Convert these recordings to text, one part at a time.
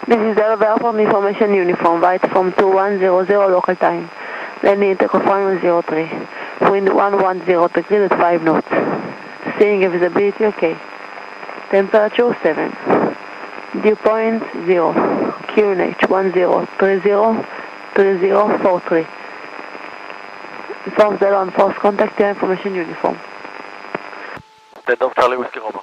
This is Delaware Airport Information Uniform, right from 2100 local time. Landing takeoff 103. Wind 110 degrees at 5 knots. Seeing visibility okay. Temperature 7. Dew point 0. QNH 10303043. Informs the on force contact your information uniform. Stand off Charlie Whiskey Roma.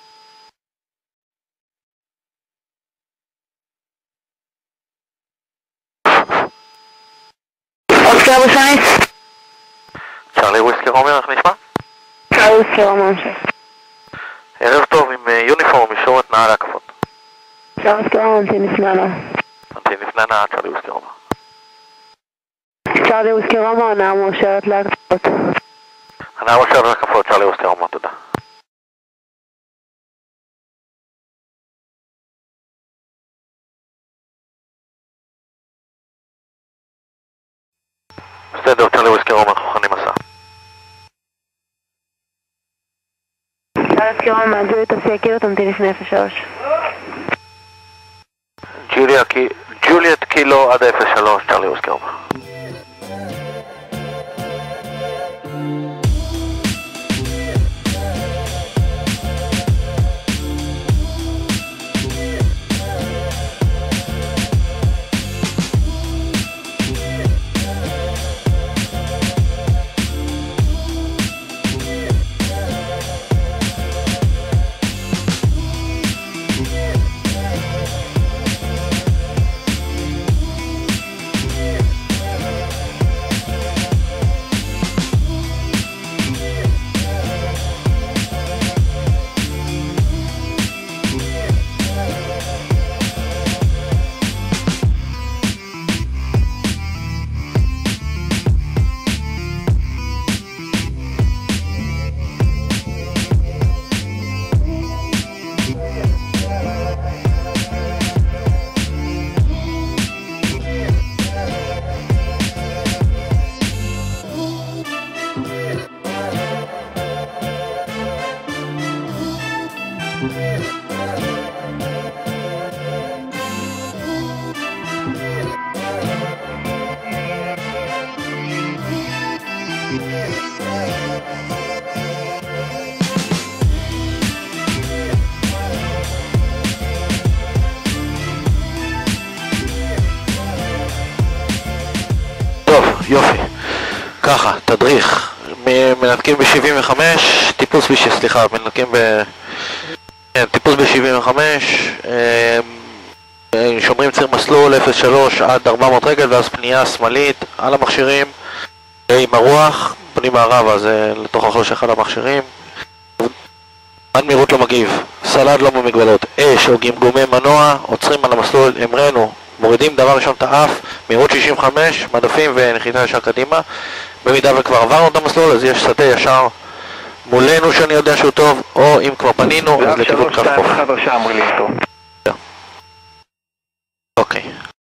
Oscar בשנית? צ'רלי וויסקי רומא, איך נשמע? צ'רלי וויסקי רומא המשך. ערב טוב עם יוניפורם, אישורת נעה להקפות. צ'רלי וויסקי רומא, ממתין לפני הנעה. ממתין לפני הנעה, צ'רלי וויסקי רומא. צ'רלי וויסקי רומא, הנעה מאושרת להקפות. הנעה מאושרת להקפות, צ'רלי וויסקי רומא, תודה. בסדר, צ'רלי וויסקי רומא, אנחנו מוכנים מסע. צ'רלי וויסקי רומא, ג'וליית תסיע קילו, תמתין לפני 03. ג'וליית קילו עד 03, צ'רלי וויסקי רומא. יופי, ככה, תדריך, מנתקים ב-75, טיפוס ב-75, שומרים ציר מסלול 03 עד 400 רגל ואז פנייה שמאלית על המכשירים עם הרוח, פונים מערב אז לתוך החלוש אחד המכשירים, עד מהירות לא מגיב, סלד לא במגבלות, אש או גמגומי מנוע, עוצרים על המסלול, אמרנו מורידים דבר ראשון את האף, מהירות 65, מדפים ונחיתה ישר קדימה. במידה וכבר עברנו את המסלול, אז יש שדה ישר מולנו שאני יודע שהוא טוב, או אם כבר פנינו, אז לכיוון קו חוף. אוקיי.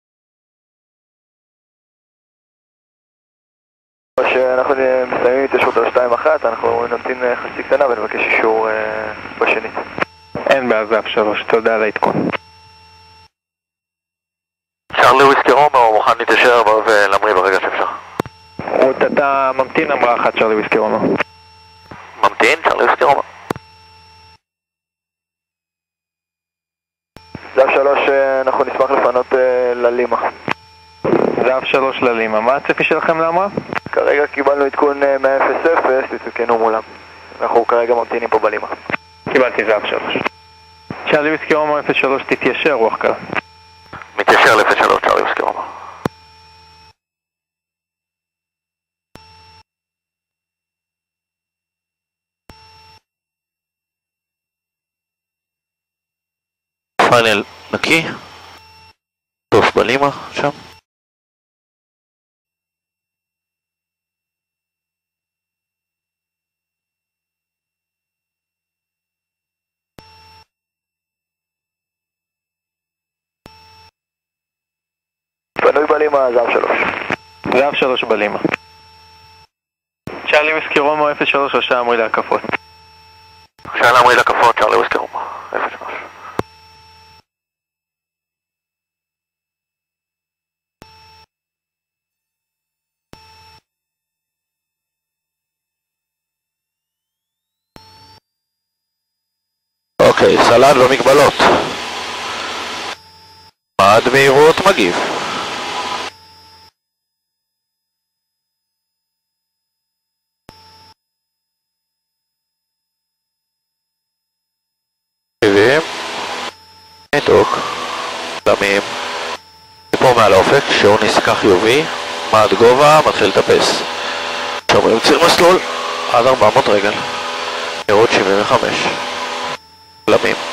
כשאנחנו מסיימים התיישבות על 2-1, אנחנו נמתין חצי קטנה ונבקש אישור בשנית. אין בעיה, זה F3, תודה על העדכון. צ'רלי וויסקי רומא, הוא מוכן להתיישר ולהמריא ברגע שאפשר. אתה ממתין אמרה אחת צ'רלי וויסקי רומא. ממתין, צ'רלי וויסקי רומא. זה F3, אנחנו נשמח לפנות ללימה. זה F3 ללימה, מה הצפי שלכם להמראה? כרגע קיבלנו עדכון מה-0-0, תתעדכנו מולם. אנחנו כרגע ממתינים פה בלימה. קיבלתי, זה F3. צ'רלי וויסקי רומא 03 תתיישר רוח קל. מתיישר ל-03, צ'רלי וויסקי רומא. פאנל נקי, טוב בלימה שם. פנוי בלימה, זה F3. זה F3 בלימה. צ'רלי וויסקי רומא 03 רשע אמרי להקפות. רשע אמרי להקפות, צ'רלי וויסקי רומא 03. אוקיי, סלד במגבלות. עד מהירות מגיב. מגיבים. ניתוק. דמים. פה מעל האופק, שעון נסקה חיובי. מעד גובה, מתחיל לטפס. שומרים ציר מסלול. עד 400 רגל. מהירות 75. דמים.